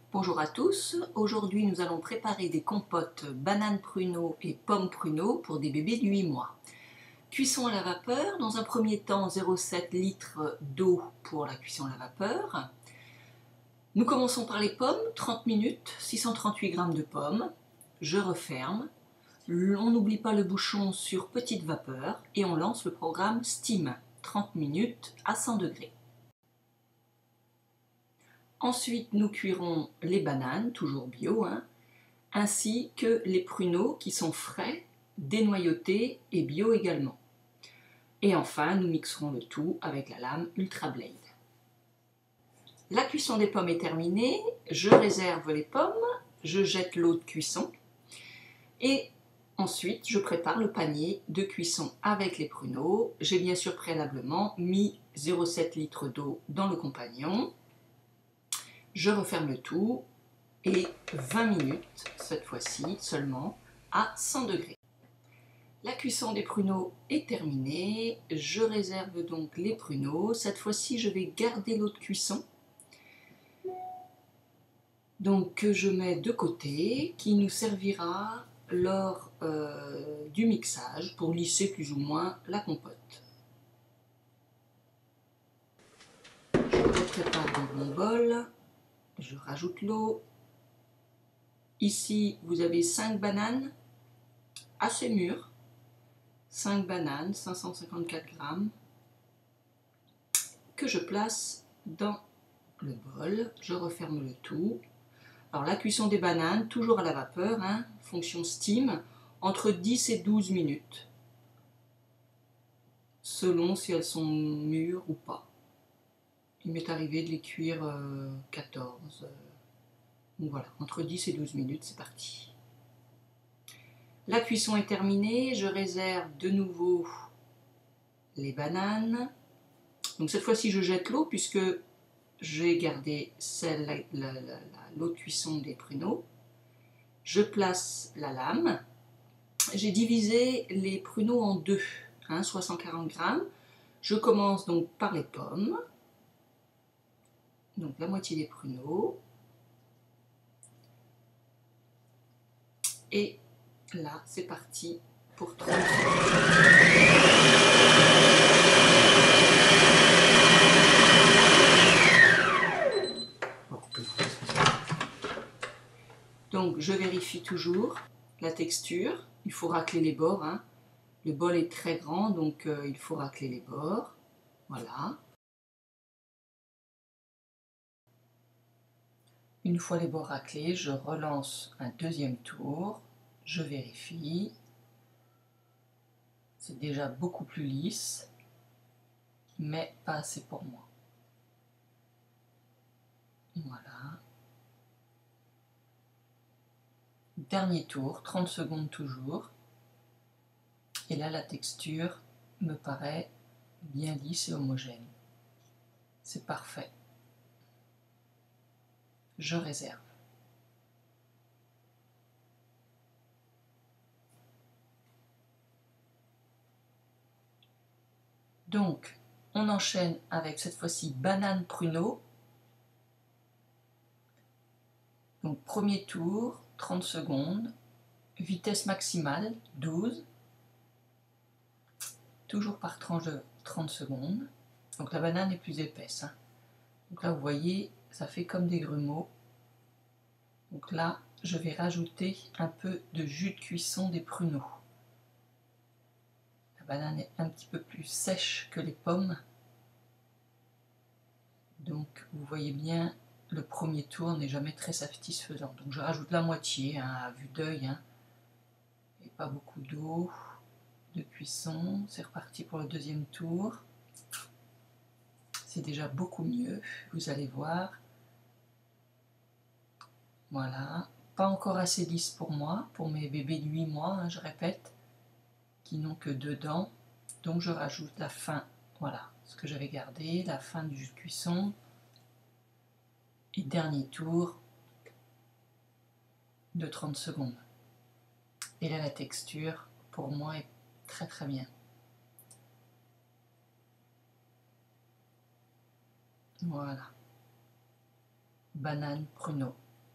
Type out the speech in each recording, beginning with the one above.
Bonjour à tous, aujourd'hui nous allons préparer des compotes bananes pruneaux et pommes pruneaux pour des bébés de 8 mois. Cuisson à la vapeur, dans un premier temps 0,7 litres d'eau pour la cuisson à la vapeur. Nous commençons par les pommes, 30 minutes, 638 g de pommes. Je referme, on n'oublie pas le bouchon sur petite vapeur et on lance le programme Steam, 30 minutes à 100 degrés. Ensuite, nous cuirons les bananes, toujours bio, ainsi que les pruneaux qui sont frais, dénoyautés et bio également. Et enfin, nous mixerons le tout avec la lame Ultra Blade. La cuisson des pommes est terminée, je réserve les pommes, je jette l'eau de cuisson et ensuite je prépare le panier de cuisson avec les pruneaux. J'ai bien sûr préalablement mis 0,7 litres d'eau dans le compagnon. Je referme le tout et 20 minutes, cette fois-ci seulement, à 100 degrés. La cuisson des pruneaux est terminée, je réserve donc les pruneaux. Cette fois-ci, je vais garder l'eau de cuisson, donc que je mets de côté, qui nous servira lors du mixage pour lisser plus ou moins la compote. Je prépare dans mon bol. Je rajoute l'eau. Ici, vous avez 5 bananes assez mûres. 5 bananes, 554 g, que je place dans le bol. Je referme le tout. Alors la cuisson des bananes, toujours à la vapeur, fonction steam, entre 10 et 12 minutes, selon si elles sont mûres ou pas. Il m'est arrivé de les cuire 14. Donc voilà, entre 10 et 12 minutes, c'est parti. La cuisson est terminée, je réserve de nouveau les bananes. Donc cette fois-ci, je jette l'eau puisque j'ai gardé l'eau de cuisson des pruneaux. Je place la lame. J'ai divisé les pruneaux en deux, 640 g. Je commence donc par les pommes. Donc la moitié des pruneaux. Et là, c'est parti pour 30 Donc je vérifie toujours la texture. Il faut racler les bords. Le bol est très grand, donc il faut racler les bords. Voilà. Une fois les bords raclés, je relance un deuxième tour. Je vérifie. C'est déjà beaucoup plus lisse, mais pas assez pour moi. Voilà. Dernier tour, 30 secondes toujours. Et là, la texture me paraît bien lisse et homogène. C'est parfait. Je réserve. Donc, on enchaîne avec cette fois-ci banane pruneau. Donc, premier tour, 30 secondes. Vitesse maximale, 12. Toujours par tranche de 30 secondes. Donc, la banane est plus épaisse. Donc là, vous voyez, ça fait comme des grumeaux. Donc là, je vais rajouter un peu de jus de cuisson des pruneaux. La banane est un petit peu plus sèche que les pommes. Donc vous voyez bien, le premier tour n'est jamais très satisfaisant. Donc je rajoute la moitié à vue d'œil. Et pas beaucoup d'eau de cuisson. C'est reparti pour le deuxième tour. C'est déjà beaucoup mieux, vous allez voir. Voilà. Pas encore assez lisse pour moi, pour mes bébés de 8 mois, je répète, qui n'ont que 2 dents. Donc je rajoute la fin, voilà, ce que j'avais gardé, la fin du jus de cuisson. Et dernier tour de 30 secondes. Et là, la texture, pour moi, est très très bien. Voilà. Banane pruneau.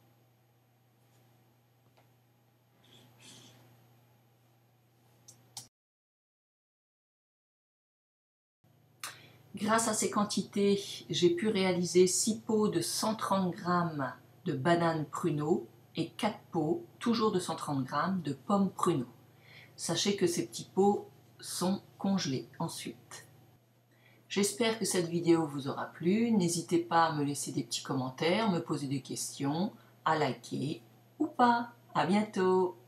Grâce à ces quantités, j'ai pu réaliser 6 pots de 130 g de bananes pruneaux et 4 pots, toujours de 130 g, de pommes pruneaux. Sachez que ces petits pots sont congelés ensuite. J'espère que cette vidéo vous aura plu. N'hésitez pas à me laisser des petits commentaires, me poser des questions, à liker ou pas. À bientôt!